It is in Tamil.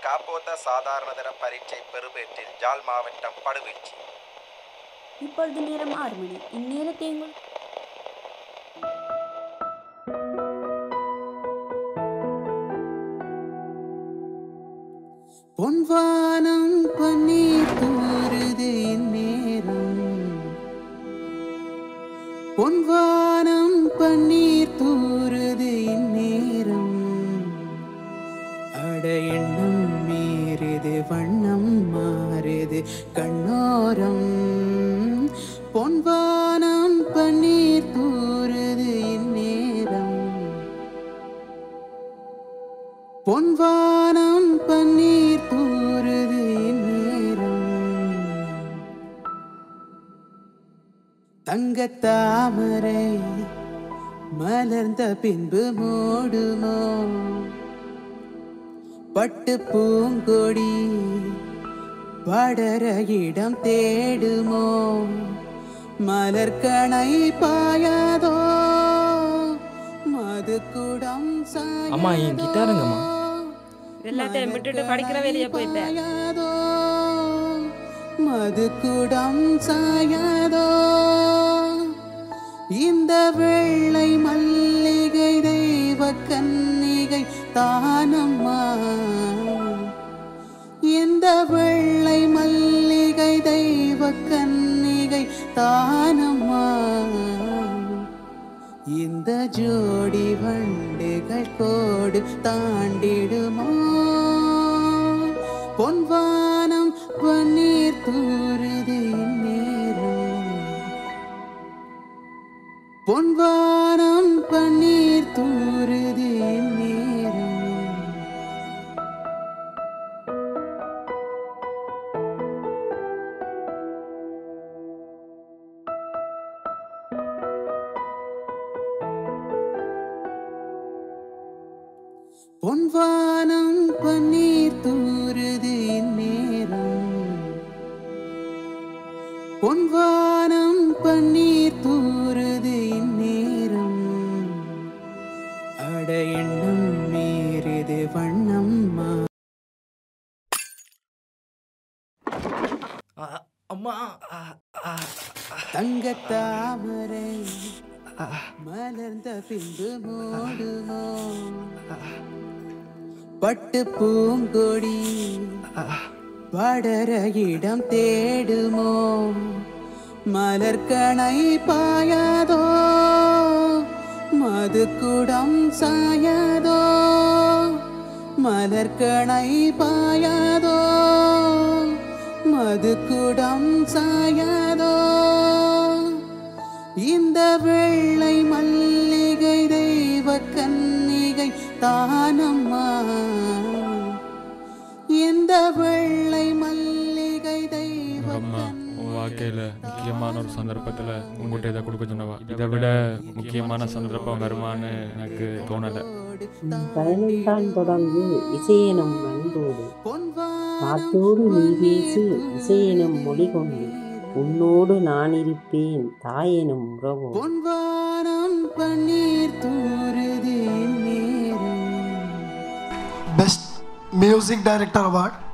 காப்போத்த சாதாரணதர பரீட்சை பெறுபேற்றில் ஜாழ் மாவட்டம் படுவீழ்ச்சி. இப்பொழுது நேரம் 6 மணி. இந்நேரத்தை பொன்வானம் பன்னீர் தூறுது இந்நேரம், பொன்வானம் பன்னீர் தூறுது இந்நேரம், அட எண்ணம் மீறுது வண்ணம் மாறுது கண்ணோரம், பொன்வானம் பன்னீர் தூறுது இந்நேரம், பொன்வானம் பன்னீர் தூறுது இந்நேரம், தங்கத்தாமரை மலர்ந்த பின்பு மூடுமோ, பட்டு பூங்கொடி படர இடம் தேடுமோ, மலர்கணை பாயாதோ மது குடம் சாயாதோ, அம்மா என் கிட்டாருங்கம்மா எல்லாத்தையும் விட்டுட்டு படிக்கிற வேலையை போயிட்டேன். மது குடம் சாயாதோ, இந்த வெள்ளை மல்லிகை தெய்வ கன்னிகை தானம்மா, இந்த வெள்ளை மல்லிகை தெய்வ கன்னிகை தானம்மா, இந்த ஜோடி வண்டுகள் கோடு தாண்டிடுமோ, பொன்வானம் பன்னீர் தூறுது இந்நேரம், பொன்வானம் பன்னீர் தூறுது இந்நேரம், பொன்வானம் பன்னீர் தூறுது இந்நேரம், பொன்வானம் பன்னீர் தூறுது இந்நேரம், அட எண்ணம் மீறுது வண்ணம் அம்மா தங்கத்தாமரை மலர்ந்த பின்பு மூடுமோ, பட்டு பூங்கொடி படர இடம் தேடுமோ, மலர்கணை பாயாதோ மது குடம் சாயாதோ, மலர்கணை பாயாதோ மது குடம் சாயாதோ, இந்த வெள்ளை மல்லிகை தெய்வ கன்னிகை தானம்மா, இந்த வெள்ளை மல்லிகை தெய்வ வாழ்க்கையில் முக்கியமான ஒரு சந்தர்ப்பத்தில் உங்கள்கிட்ட இதை கொடுக்க சொன்னவா, இதை விட முக்கியமான சந்தர்ப்பம் வருமானு எனக்கு தோணலை. பயணம்தான் தொடர்ந்து இசையெனும் அன்போடு, காத்தோடு நீ பேசு இசையெனும் மொழி கொண்டு, உன்னோடு நான் இருப்பேன் தாயெனும் உறவோ, பொன்வானம் பன்னீர் தூறுது நேரம். Best Music Director Award